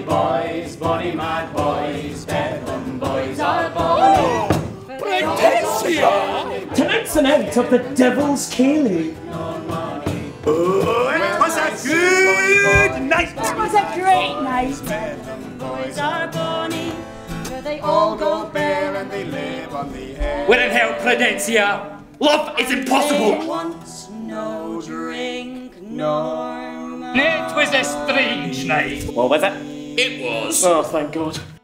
boys, bonny mad boys, Bedlam boys are bonny. Prudencia! Tonight's the night of the Devil's Ceilidh. Oh, it was a good night! It was a great night! Bedlam boys are bonny, where they all go bare and they live on the air. We're in hell, Prudencia! Love is impossible! They want no drink nor money. It was a strange night. What was it? It was. Oh, thank God.